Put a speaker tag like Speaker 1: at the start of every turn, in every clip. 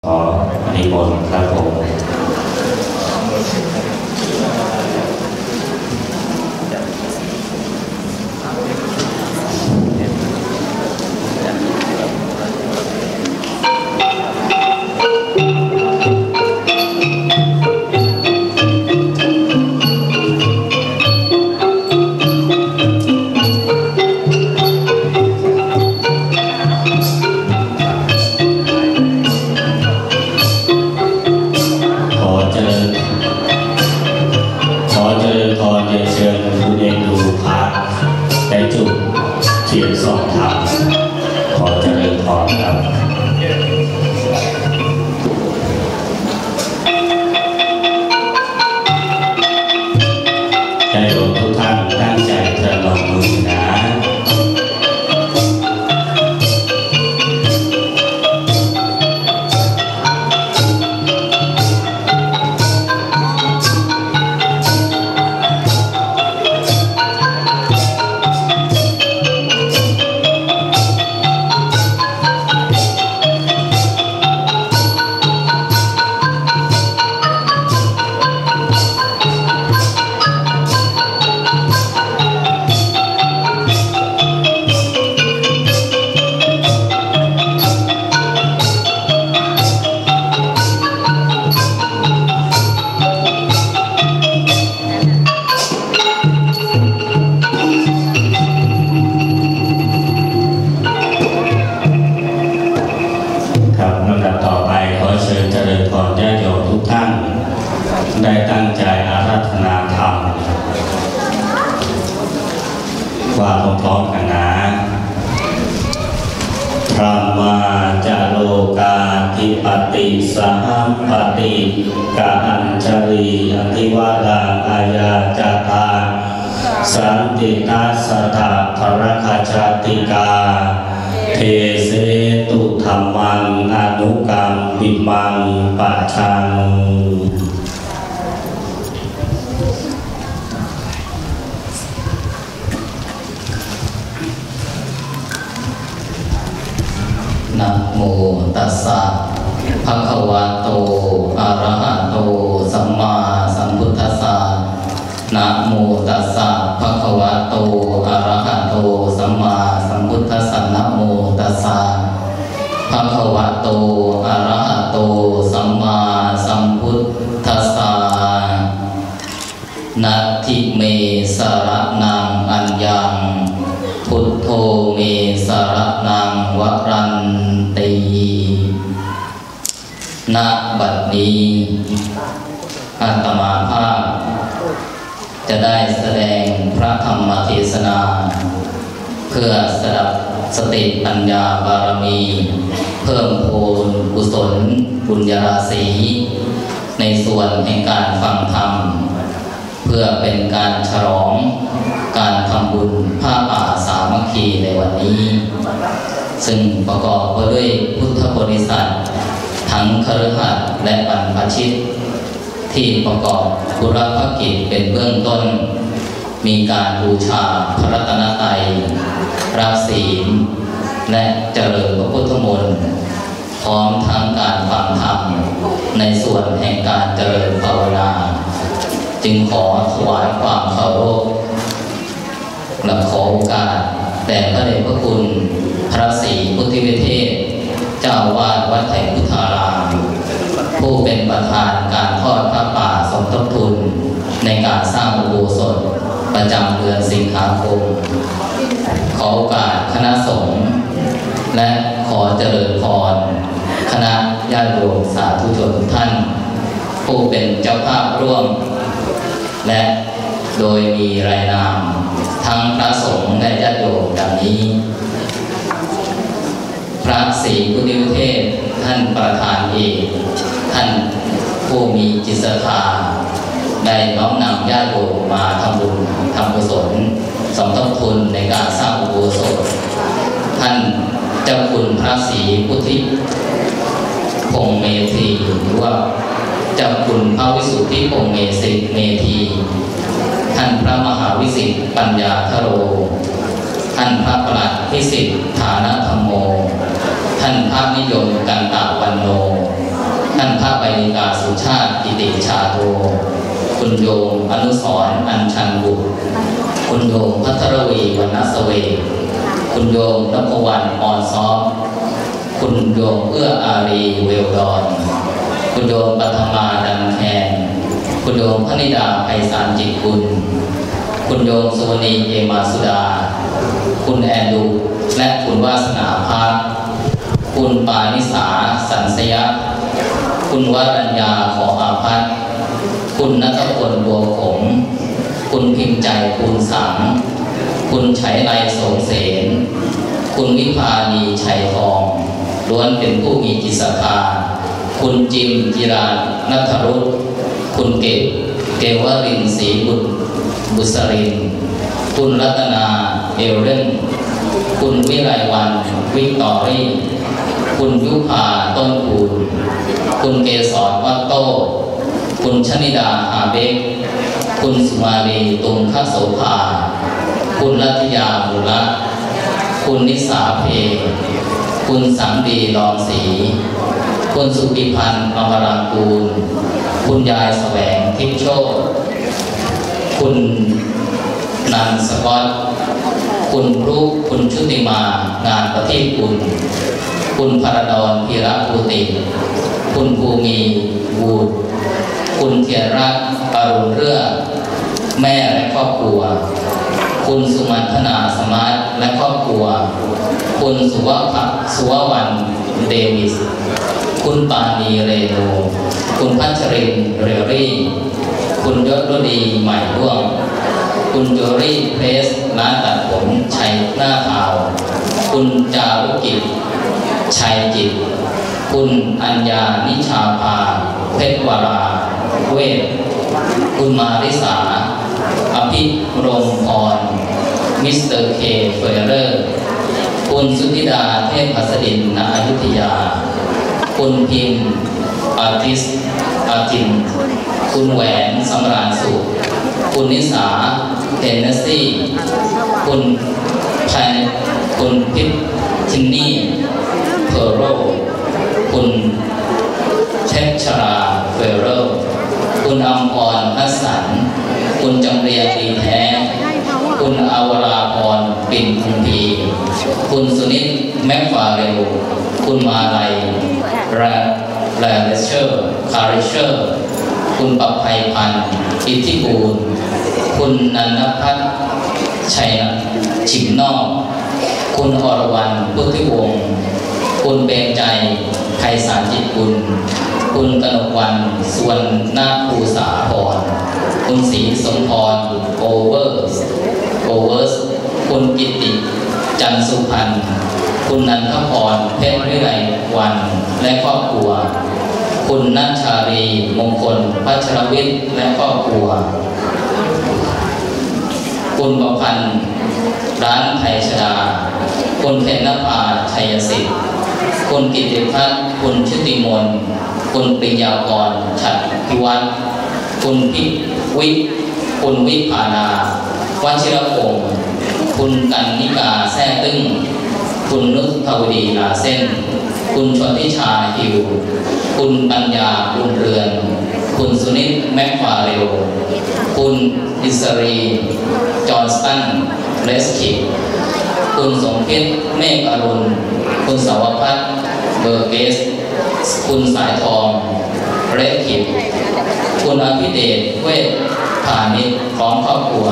Speaker 1: ขอนิมนต์ครับผมเทียนสองทางขอเจริญพรครับใจโยมทุกท่านตั้งใจจะลงมือนะได้ตั้งใจอาราธนาธรรมว่าพร้อมๆกันนะพระมาจาโลกาธิปติสหัมปติกาอัญชลีอธิวาราอาญาจตาสันติตัสสะภรคชาติกาเทเสตุธรรมังอนุกรรมปิมังปัจฉังนะโมตัสสะภะคะวะโตอะระหะโตสัมมาสัมพุทธัสสะนะโมตัสสะภะคะวะโตอะระหะโตสัมมาสัมพุทธัสสะนะโมตัสสะภะคะวะโตอะระหะโตสัมมาสัมพุทธัสสะนัตถิเมสรณังอัญญังพุทโธเมสรณังวรันติณบัดนี้อาตมาภาพจะได้แสดงพระธรรมเทศนาเพื่อสดับสติปัญญาบารมีเพิ่มพูนกุศลบุญญาราศีในส่วนแห่งการฟังธรรมเพื่อเป็นการฉลองการทำบุญผ้าป่าสามัคคีในวันนี้ซึ่งประกอบไปด้วยพุทธบริษัททั้งคฤหัสถ์และบรรพชิตที่ประกอบธุรกิจเป็นเบื้องต้นมีการบูชาพระรัตนตรัยรักศีลและเจริญพระพุทธมนต์พร้อมทั้งการฟังธรรมในส่วนแห่งการเจริญภาวนาจึงขอถวายความเคารพและขอโอกาสแด่พระเดชพระคุณพระศรีพุทธิวิเทศเจ้าวาดวัดไผ่พุทธารามผู้เป็นประธานการทอดพระป่าสมทบทุนในการสร้างอุโบสถประจำเดือนสิงหาคมขอโอกาสคณะสงฆ์และขอเจริญพรคณะญาติโยมสาธุชนทุกท่านผู้เป็นเจ้าภาพร่วมและโดยมีรายนามทั้งพระสงฆ์และญาติโยมดังนี้พระศรีพุทธิวิเทศท่านประธานเอกท่านผู้มีจิตศรัทธาได้น้อมนำญาติโยมมาทำบุญทำกุศลสมทบทุนในการสร้างอุโบสถท่านเจ้าคุณพระศรีพุทธิพงษ์เมธีหรือว่าเจ้าคุณพระวิสุทธิพงษ์เมธีท่านพระมหาวิสิทธิปัญญาทโรท่านพระประหลัดพิสิทธิ์ฐานธรรมโมท่านพระนิยมกันตะวันโนท่านพระใบดิกาสุชาติกิติชาโทคุณโยมอนุสรณ์อัญชันบุตรคุณโยมพัทรวีวรรณเสวกคุณโยมนภวรรณอ่อนซ้อมคุณโยมเอื้ออารีเวลดอนคุณโยมปัทมาดันแคนคุณโยมพนิดาไพศาลจิตกุลคุณโยมสุวรรณีเอมาสุดาคุณแอนดูและคุณวาสนาภาคคุณปานิสาสันสยะคุณวรัญญาขออาภัตคุณณัฐพลบัวขมคุณพิมพ์ใจคุณสังคุณไฉไลโสมเสนคุณวิภานีชัยทองล้วนเป็นผู้มีจิตศรัทธาคุณจิมจิรานัทรุตคุณเกวรินศรีบุษรินคุณรัตนาเอลเรนคุณวิไลวันวิกตอรี่คุณยุพาต้นคูณคุณเกษรวัตโตคุณชนิดาหาเบกคุณสุมาลีตุงคโสภาคุณรัตยาบุระคุณนิสาเพคุณสังดีรองศรีคุณสุปิพันธ์อมรังกูลคุณยายแสวงทิพย์โชคคุณนันสกอตคุณรุคุณชุติมางานประทีปคุณพระดอนพีระภูติคุณภูมีบูดคุณเทียนรักอรุณเรือแม่และครอบครัวคุณสุมันธนาสมาร์ทและครอบครัวคุณสุวรรณเดวิสคุณปานีเรโนคุณพัชรินเรรี่คุณยศรดีใหม่ร่วงคุณโจรี่เพรสร้านตัดผมชัยหน้าขาวคุณจารุกิจชัยจิตคุณอัญญานิชาภาเพชรวราเวทคุณมาริสาอภิรมพรมิสเตอร์เคเฟเรอร์คุณสุธิดาเทพหัสดินณอยุธยาคุณพิมพ์อาทินคุณแหวนสำราญสุขคุณนิสาเทนเนสซี่คุณพิพทินนี่เพอร์โรคุณเชษชราเฟโรคุณอัมพรพัสสันคุณจำเรียงดีแท้คุณอาวราพรปิ่นคุมพีคุณสุนิตแม็กฟาเรลคุณมาลัยแรเชอร์คาริเชอร์คุณปภัยพันธ์อิทธิบูรณ์คุณนันทพัฒน์ชัยฉิมนอกคุณอรวรรณพุทธิวงศ์คุณเบญใจไพศาลจิตกุลคุณกนกวรรณสุวรรณภูษาพรคุณศรีสมพรโอเวอร์สคุณกิติจันสุพรรณคุณนันทพรเพชรวิไลวันและครอบครัวคุณนัชชาลีมงคลพัชรวิทย์และครอบครัวคุณประพันธ์ร้านไทยชดาคุณเพชรนภาชัยสิทธิ์คุณกิติพัฒน์คุณชุติมนคุณปริยากรฉัตรพิวัฒน์คุณคุณวิภานาวชิรพงศ์คุณกันนิกาแท้ตึ้งคุณนุชภวดีลาเส้นคุณชนทิชาฮิวคุณปัญญาบุญเรือนคุณสุนิตแม็กฟาเรลคุณอิสรีจอห์นสตันเลสคิดคุณสมคิดเมฆอรุณคุณสาวพัฒน์เบอร์เกสคุณสายทองเรดขิดคุณอภิเดชเวชพาณิชย์พร้อมครอบครัว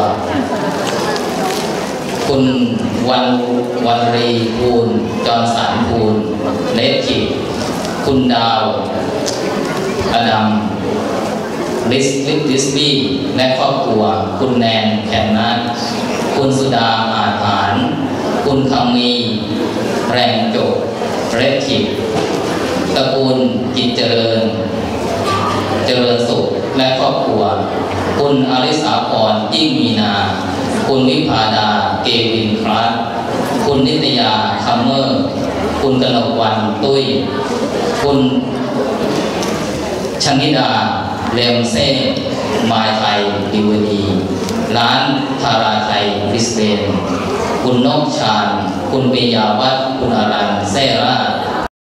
Speaker 1: คุณวันรีภูลจอห์นสันภูลเรดขิดคุณดาวอดัมดิสบี้และครอบครัวคุณแนนแคนนัทคุณสุดาอาถานคุณคำมีแรงโจกเรดขิดตระกูลกิจเจริญสุขและครอบครัวคุณอริสาพรยิ่งมีนาคุณวิภาดาเกวินครัสคุณนิตยาคัมเมอร์คุณกนกวรรณตุ้ยคุณชนิดาเลมเซ่มายไทยดิวดีร้านทาราไทยบริสเบนคุณนกชาญคุณปิยาวัฒน์คุณอารัน